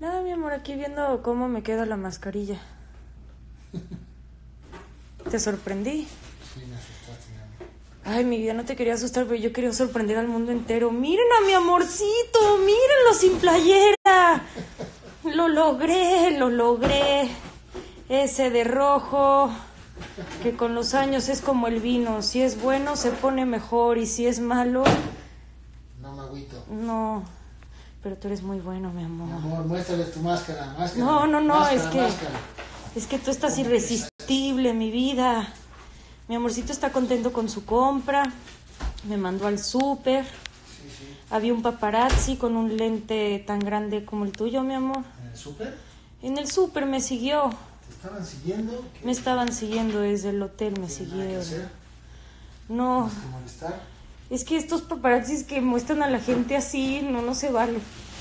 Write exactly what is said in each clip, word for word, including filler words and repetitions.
Nada, mi amor, aquí viendo cómo me queda la mascarilla. ¿Te sorprendí? Sí, me asustaste, mi amor. Ay, mi vida, no te quería asustar, pero yo quería sorprender al mundo entero. Miren a mi amorcito, mírenlo sin playera. Lo logré, lo logré. Ese de rojo, que con los años es como el vino. Si es bueno, se pone mejor, y si es malo... No me agüito. No, pero tú eres muy bueno, mi amor. Mi amor, muéstrales tu máscara, máscara. No, no, no, máscara, es que... máscara. Es que tú estás irresistible, mi vida. Mi amorcito está contento con su compra. Me mandó al súper. Sí, sí. Había un paparazzi con un lente tan grande como el tuyo, mi amor. ¿En el súper? En el súper me siguió. ¿Te estaban siguiendo? ¿Qué? Me estaban siguiendo desde el hotel, me ¿Tiene nada que siguieron. hacer? No, ¿Más que molestar? es que estos paparazzis que muestran a la gente así, no, no se vale.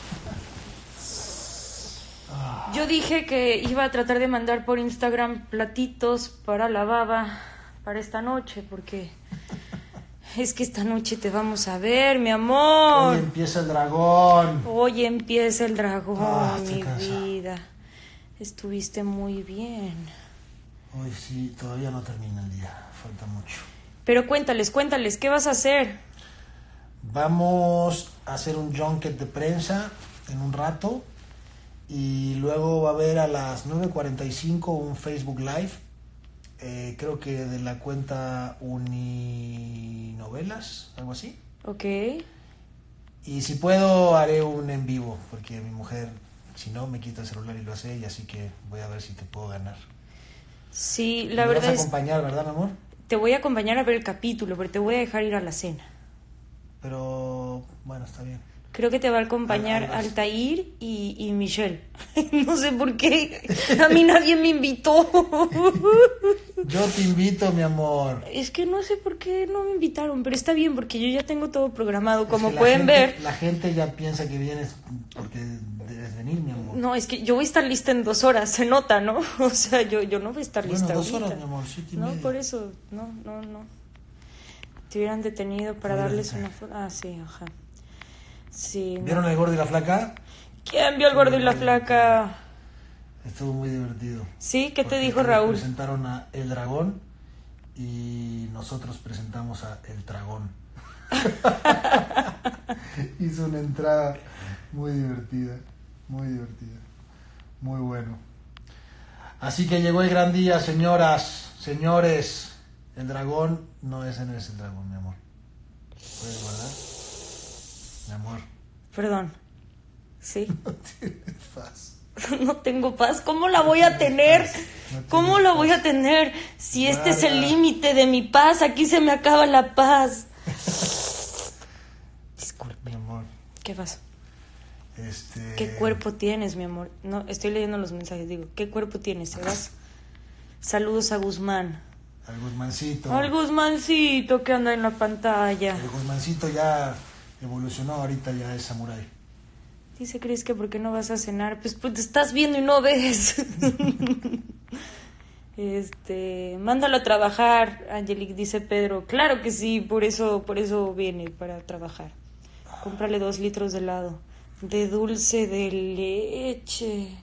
Yo dije que iba a tratar de mandar por Instagram platitos para la baba para esta noche, porque es que esta noche te vamos a ver, mi amor. Hoy empieza el dragón. Hoy empieza el dragón, Ah, estoy mi cansado. vida. Estuviste muy bien. Hoy sí, todavía no termina el día. Falta mucho. Pero cuéntales, cuéntales, ¿qué vas a hacer? Vamos a hacer un junket de prensa en un rato. Y luego va a haber a las nueve cuarenta y cinco un Facebook Live. Eh, creo que de la cuenta Uninovelas, algo así. Ok. Y si puedo haré un en vivo, porque mi mujer, si no, me quita el celular y lo hace ella, así que voy a ver si te puedo ganar. Sí, la Me verdad vas a es... acompañar, ¿verdad, mi amor? Te voy a acompañar a ver el capítulo, pero te voy a dejar ir a la cena. Pero, bueno, está bien. Creo que te va a acompañar Al- al- Altair y, y Michelle. No sé por qué. A mí nadie me invitó. Yo te invito, mi amor. Es que no sé por qué no me invitaron, pero está bien porque yo ya tengo todo programado, Es como que la pueden gente- ver. La gente ya piensa que vienes porque debes venir, mi amor. No, es que yo voy a estar lista en dos horas, se nota, ¿no? O sea, yo, yo no voy a estar Bueno, lista dos ahorita. horas, mi amor, siete y No, media. por eso, no, no, no. Te hubieran detenido para Hubieran darles detenido. una foto. Ah, sí, ajá. Sí. no. ¿Vieron el gordo y la flaca? ¿Quién vio el gordo y la flaca? Estuvo muy divertido. Sí, ¿qué te Porque dijo ellos Raúl? Presentaron a El Dragón y nosotros presentamos a El Dragón. Hizo una entrada muy divertida, muy divertida, muy bueno. Así que llegó el gran día, señoras, señores. El dragón, no, ese no es el dragón, mi amor. ¿Puedes guardar? Mi amor. Perdón. Sí. No tienes paz. No tengo paz. ¿Cómo la voy a tener? No ¿Cómo tienes la voy paz. a tener? Si este es el Guarda. límite de mi paz, aquí se me acaba la paz. Disculpe. Mi amor. ¿Qué pasó? Este... ¿Qué cuerpo tienes, mi amor? No, estoy leyendo los mensajes. Digo, ¿qué cuerpo tienes, Sebas? Saludos a Guzmán. Al Guzmancito. Al Guzmancito que anda en la pantalla. El Guzmancito ya evolucionó, ahorita ya es samurái. Dice, ¿crees que por qué no vas a cenar? Pues, pues te estás viendo y no ves. Este, mándalo a trabajar, Angelique, dice Pedro. Claro que sí, por eso, por eso viene, para trabajar. Cómprale dos litros de helado. De dulce de leche.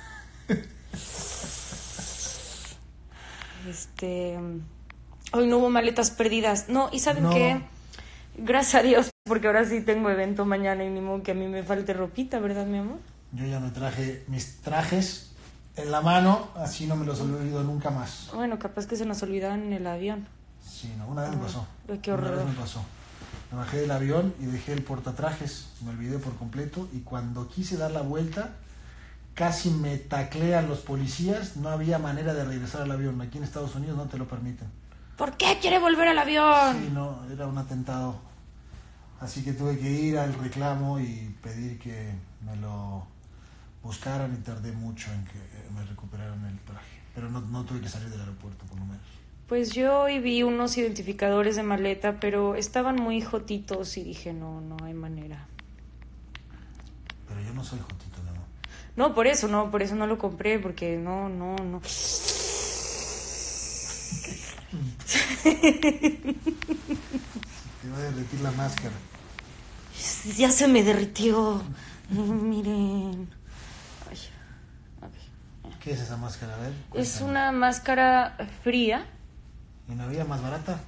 Este, hoy no hubo maletas perdidas. No, ¿y saben No. qué? Gracias a Dios, porque ahora sí tengo evento mañana y ni modo que a mí me falte ropita, ¿verdad, mi amor? Yo ya me traje mis trajes en la mano, así no me los olvido nunca más. Bueno, capaz que se nos olvidaban en el avión. Sí, no, una vez me pasó. Ay, qué Una horror. vez me pasó. Me bajé del avión y dejé el portatrajes, me olvidé por completo y cuando quise dar la vuelta, casi me taclean los policías, no había manera de regresar al avión. Aquí en Estados Unidos no te lo permiten. ¿Por qué quiere volver al avión? Sí, no, era un atentado. Así que tuve que ir al reclamo y pedir que me lo buscaran y tardé mucho en que me recuperaran el traje. Pero no, no tuve que salir del aeropuerto, por lo menos. Pues yo hoy vi unos identificadores de maleta, pero estaban muy jotitos y dije, no, no hay manera. Pero yo no soy jotito, mi amor. No, por eso, no, por eso no lo compré, porque no, no, no. Te va a derretir la máscara. Ya se me derritió. Miren. Ay, ¿Qué es esa máscara? A ver, Es cuéntame. una máscara fría. ¿Y no había más barata?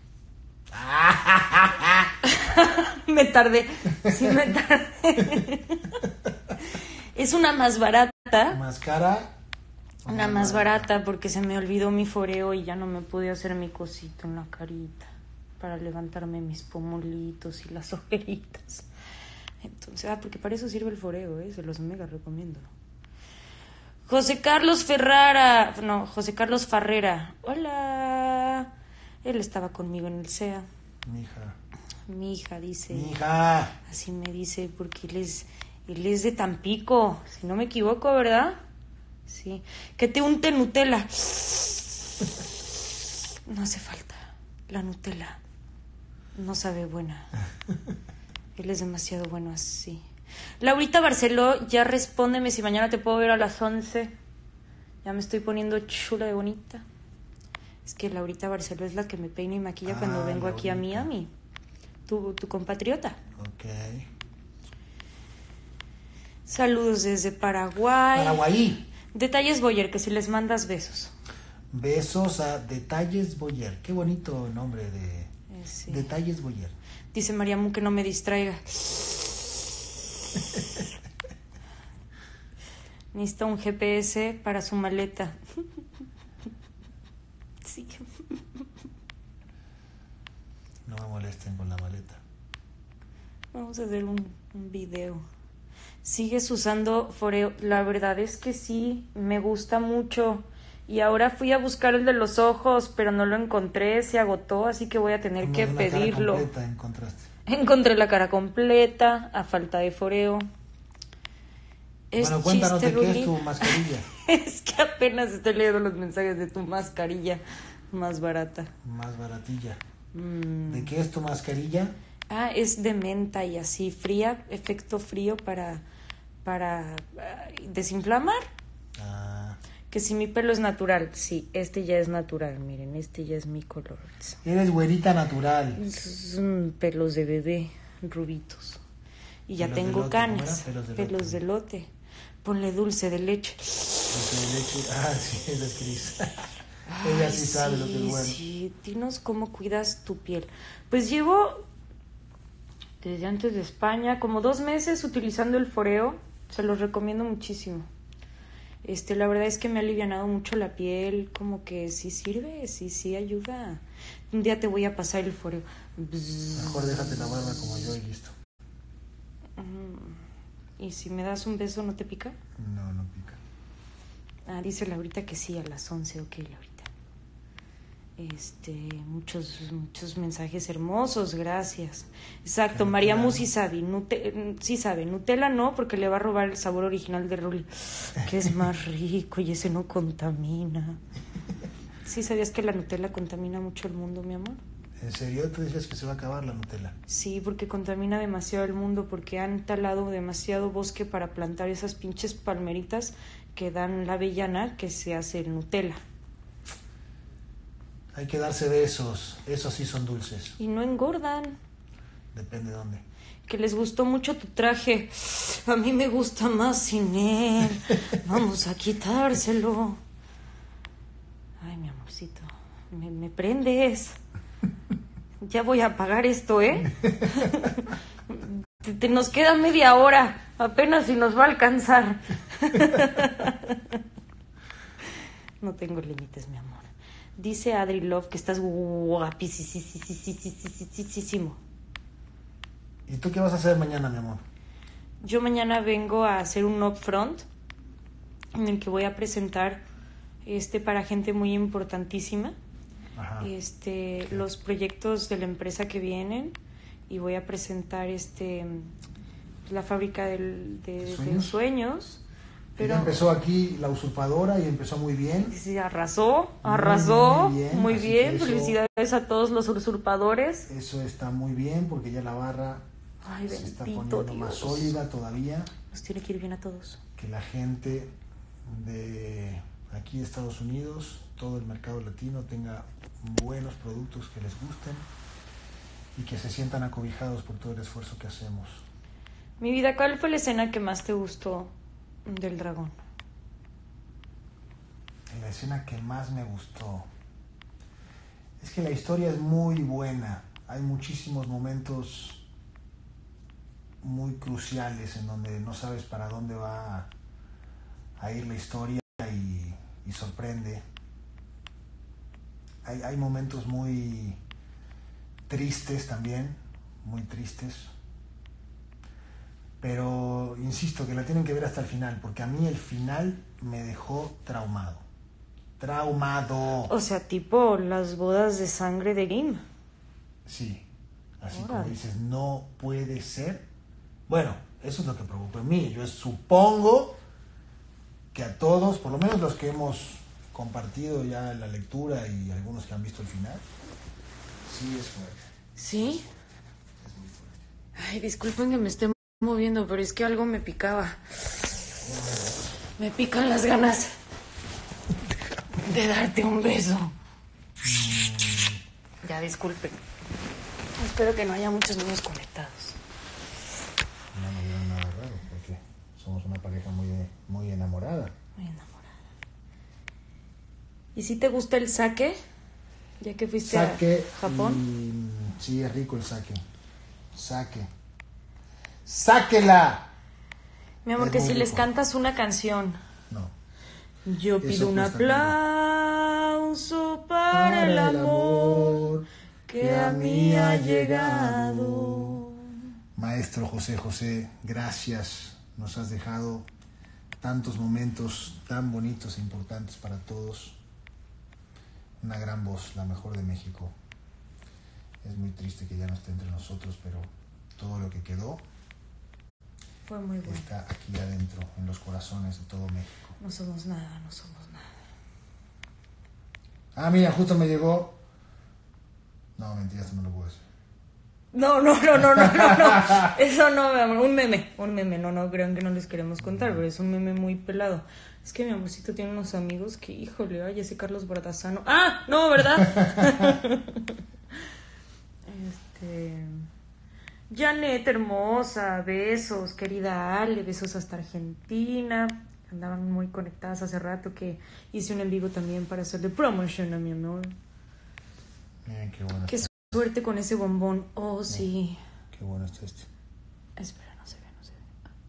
Me tardé. Sí, me tardé. Es una más barata. Máscara. Una más barata porque se me olvidó mi foreo y ya no me pude hacer mi cosito en la carita para levantarme mis pomulitos y las ojeritas. Entonces, ah, porque para eso sirve el foreo, ¿eh? Se los mega recomiendo. José Carlos Ferrara, no, José Carlos Farrera. Hola. Él estaba conmigo en el C E A. Mi hija. Mi hija dice. Mi hija. Así me dice porque él es, él es de Tampico, si no me equivoco, ¿verdad? Sí. Que te unte Nutella. No hace falta. La Nutella no sabe buena. Él es demasiado bueno así. Laurita Barceló, ya respóndeme si mañana te puedo ver a las once. Ya me estoy poniendo chula de bonita. Es que Laurita Barceló es la que me peina y maquilla Ah, cuando vengo aquí a Laurita. Miami. Tu, tu compatriota. Ok. Saludos desde Paraguay. Paraguay. Detalles Boyer, que si les mandas besos. Besos a Detalles Boyer. Qué bonito nombre de Eh, sí. Detalles Boyer. Dice Mariamu que no me distraiga. Necesita un G P S para su maleta. Sí. No me molesten con la maleta. Vamos a hacer un, un video. ¿Sigues usando foreo? La verdad es que sí, me gusta mucho. Y ahora fui a buscar el de los ojos, pero no lo encontré, se agotó, así que voy a tener Una- que una cara pedirlo. completa encontraste. Encontré la cara completa, a falta de foreo. Es Bueno, cuéntanos chiste, de qué Ruli. es tu mascarilla. Es que apenas estoy leyendo los mensajes de tu mascarilla más barata. Más baratilla. Mm. ¿De qué es tu mascarilla? Ah, es de menta y así, fría, efecto frío para, para ah, desinflamar. Ah, Que si mi pelo es natural, sí, este ya es natural, miren, este ya es mi color. eres güerita natural. Son pelos de bebé, rubitos. Y ya Pelos de tengo lote, ¿cómo canas, era? Pelos de pelos lote. de lote. Ponle dulce de leche. Dulce de leche. Ah, sí, esa es Cris. Ella Ay, sí sabe lo que es bueno. Sí, dinos cómo cuidas tu piel. Pues llevo desde antes de España como dos meses utilizando el foreo. Se los recomiendo muchísimo. Este, la verdad es que me ha alivianado mucho la piel, como que sí sirve, sí, sí ayuda. Un día te voy a pasar el foreo. Mejor déjate la barba como yo y listo. ¿Y si me das un beso no te pica? No, no pica. Ah, dice Laurita que sí, a las once, ok, Laurita. Este, muchos, muchos mensajes hermosos, gracias. Exacto, Que María Nutella, Mu ¿no? sí sabe, Nute- sí sabe, Nutella no, porque le va a robar el sabor original de Ruli, que es más rico y ese no contamina. ¿Sí sabías que la Nutella contamina mucho el mundo, mi amor? ¿En serio? ¿Tú dices que se va a acabar la Nutella? Sí, porque contamina demasiado el mundo, porque han talado demasiado bosque para plantar esas pinches palmeritas que dan la avellana que se hace el Nutella. Hay que darse besos. Esos sí son dulces. Y no engordan. Depende de dónde. Que les gustó mucho tu traje. A mí me gusta más sin él. Vamos a quitárselo. Ay, mi amorcito, me, me prendes. Ya voy a apagar esto, ¿eh? Te, te nos queda media hora. Apenas si nos va a alcanzar. No tengo límites, mi amor. Dice Adri Love que estás guapísimo. ¿Y tú qué vas a hacer mañana, mi amor? Yo mañana vengo a hacer un upfront en el que voy a presentar este para gente muy importantísima. Ajá. Este, los proyectos de la empresa que vienen y voy a presentar este la fábrica del, de, ¿De de sueños? sueños. Pero Pero empezó aquí la usurpadora y empezó muy bien. sí, arrasó, arrasó, Muy bien, muy así bien. que eso- Felicidades a todos los usurpadores. Eso está muy bien porque ya la barra Ay, se está bendito poniendo más Dios. sólida todavía. Nos tiene que ir bien a todos. Que la gente de aquí de Estados Unidos, todo el mercado latino, tenga buenos productos que les gusten y que se sientan acobijados por todo el esfuerzo que hacemos. Mi vida, ¿cuál fue la escena que más te gustó del dragón? la escena que más me gustó. Es que la historia es muy buena. Hay muchísimos momentos muy cruciales en donde no sabes para dónde va a ir la historia y, y sorprende. Hay, hay momentos muy tristes también, muy tristes. Pero insisto que la tienen que ver hasta el final, porque a mí el final me dejó traumado. Traumado. O sea, tipo las bodas de sangre de Grimm. Sí, así Órale. como dices, no puede ser. Bueno, eso es lo que provocó en mí. Yo supongo que a todos, por lo menos los que hemos compartido ya la lectura y algunos que han visto el final, sí es fuerte. ¿Sí? Es muy fuerte. Ay, disculpen que me esté moviendo, pero es que algo me picaba. Me pican las ganas de darte un beso. Ya, disculpen. Espero que no haya muchos niños conectados. No me vieron nada raro, porque somos una pareja muy, muy enamorada. Muy enamorada. ¿Y si te gusta el sake? Ya que fuiste Sake a Japón. y- sí, es rico el sake. Sake. ¡Sáquela! Mi amor, es que muy si les rico. cantas una canción. No. Yo Eso pido un cuesta aplauso para, el amor que a mí ha llegado. Maestro José José, gracias. Nos has dejado tantos momentos tan bonitos e importantes para todos. Una gran voz, la mejor de México. Es muy triste que ya no esté entre nosotros, pero todo lo que quedó Fue muy bueno. está aquí adentro, en los corazones de todo México. No somos nada, no somos nada. Ah, mira, justo me llegó. No, mentira, esto no lo puedo decir. No, no, no, no, no, no, no. Eso no, mi amor. Un meme, un meme. No, no crean que no les queremos contar, pero es un meme muy pelado. Es que mi amorcito tiene unos amigos que, híjole, ay, ese Carlos Bardazano. ¡Ah! No, ¿verdad? este. Janet, hermosa, besos, querida Ale, besos hasta Argentina. Andaban muy conectadas hace rato que hice un en vivo también para hacerle promotion a mi amor. Miren qué bueno. Qué está. suerte con ese bombón. Oh, sí. Qué bueno está este. Espera, no se ve, no se ve.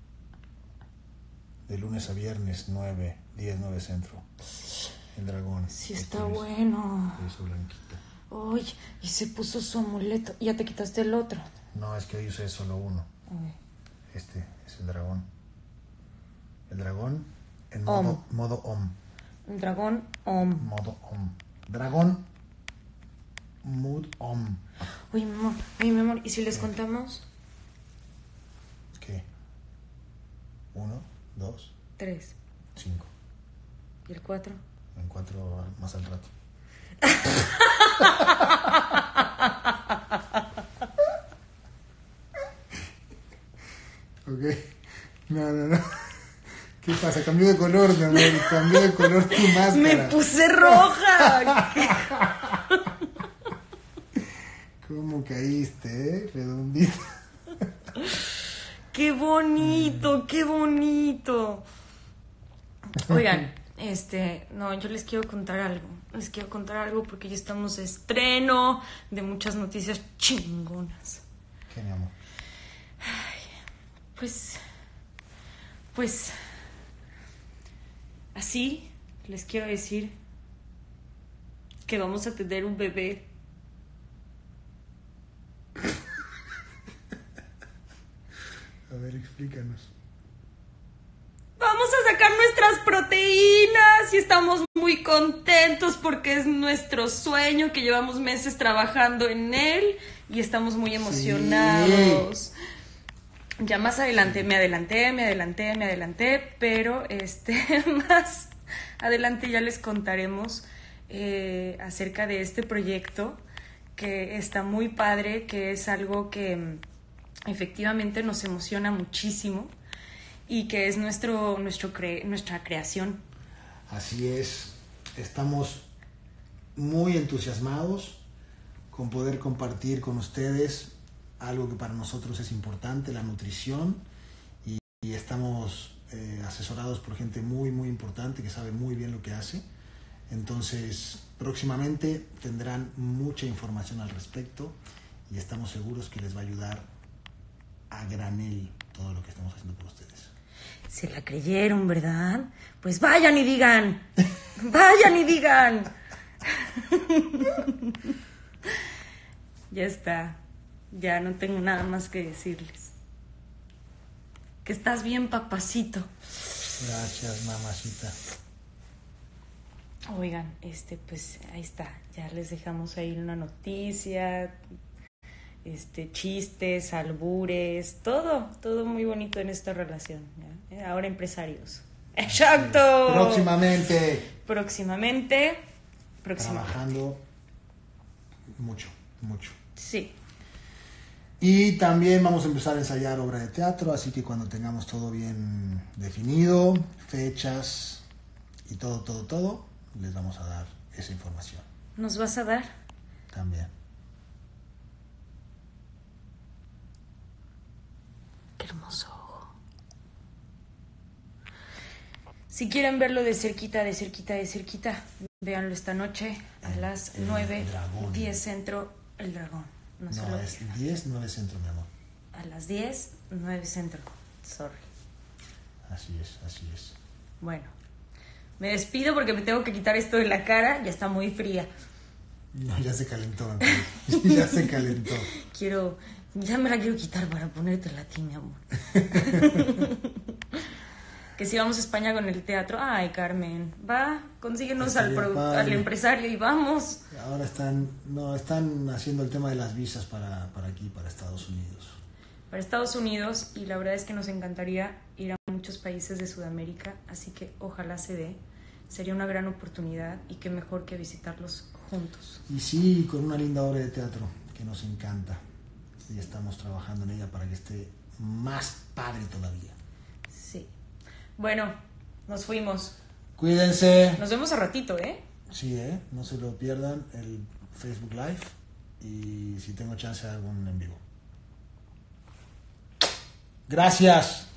De lunes a viernes, nueve, diez, nueve centro. El dragón. Sí, Este está es- bueno. Eso blanquito. Uy, y se puso su amuleto. Ya te quitaste el otro. No, es que hoy usé solo uno. Uy. Este es el dragón. El dragón en Om. modo, modo om. El dragón Om. Modo om. Dragón mood om. Oye, mi amor, oye, mi amor, ¿y si les contamos? ¿Qué? Uno, dos, Tres. cinco. ¿Y el cuatro? En cuatro más al rato. Ok. No, no, no. ¿Qué pasa? Cambió de color, mi amor. Cambió de color tu máscara. ¡Me puse roja! ¿Cómo caíste, eh? Redondito. ¡Qué bonito, qué bonito! Oigan, este, no, yo les quiero contar algo. Les quiero contar algo porque ya estamos de estreno de muchas noticias chingonas. ¿Qué, mi amor? Pues, pues, así les quiero decir que vamos a tener un bebé. A ver, explícanos. Vamos a sacar nuestras proteínas y estamos muy contentos porque es nuestro sueño que llevamos meses trabajando en él y estamos muy emocionados. Sí. Ya más adelante, me adelanté, me adelanté, me adelanté, pero este más adelante ya les contaremos eh, acerca de este proyecto que está muy padre, que es algo que efectivamente nos emociona muchísimo y que es nuestro, nuestro cre- nuestra creación. Así es, estamos muy entusiasmados con poder compartir con ustedes algo que para nosotros es importante, la nutrición, y, y estamos eh, asesorados por gente muy, muy importante que sabe muy bien lo que hace. Entonces, próximamente tendrán mucha información al respecto y estamos seguros que les va a ayudar a granel todo lo que estamos haciendo por ustedes. Se la creyeron, ¿verdad? Pues vayan y digan. Vayan y digan. Ya está. Ya no tengo nada más que decirles. Que estás bien, papacito. Gracias, mamacita. Oigan, este, pues ahí está. Ya les dejamos ahí una noticia, este, chistes, albures, todo, todo muy bonito en esta relación. ¿Ya? Ahora empresarios. ¡Exacto! Próximamente. Próximamente. Próximamente. Trabajando mucho, mucho. Sí. Y también vamos a empezar a ensayar obra de teatro, así que cuando tengamos todo bien definido, fechas y todo, todo, todo, les vamos a dar esa información. ¿Nos vas a dar? También. Qué hermoso ojo. Si quieren verlo de cerquita, de cerquita, de cerquita, véanlo esta noche a El- las el nueve, dragón. diez centro, el dragón. No, se No, lo es digan. diez, nueve centro, mi amor. A las diez, nueve centro. Sorry. Así es, así es. Bueno, me despido porque me tengo que quitar esto de la cara, ya está muy fría. No, ya se calentó, mi amor. Ya se calentó. Quiero, ya me la quiero quitar para ponértela a ti, mi amor. Que si vamos a España con el teatro, ay, Carmen, va, consíguenos al, Estaría produ- padre. al empresario y vamos. Ahora están, no, están haciendo el tema de las visas para, para aquí, para Estados Unidos. Para Estados Unidos, y la verdad es que nos encantaría ir a muchos países de Sudamérica, así que ojalá se dé. Sería una gran oportunidad y qué mejor que visitarlos juntos. Y sí, con una linda obra de teatro que nos encanta. Y estamos trabajando en ella para que esté más padre todavía. Sí. Bueno, nos fuimos. Cuídense. Nos vemos a ratito, ¿eh? Sí, ¿eh? No se lo pierdan el Facebook Live y si tengo chance algún en vivo. Gracias.